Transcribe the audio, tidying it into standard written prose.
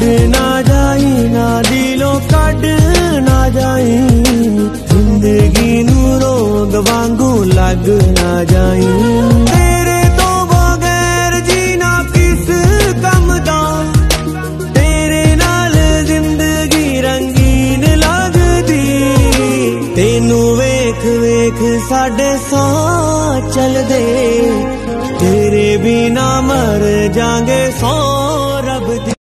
छड़ ना जाई ना दिलों कड ना जाई, जिंदगी नू रोग वांगू लग ना जाई। तेरे तो बगैर जीना किस कम दा, तेरे नाल जिंदगी रंगीन लगदी। तेनू वेख वेख साडे साह चलदे, तेरे बिना मर जांगे सौ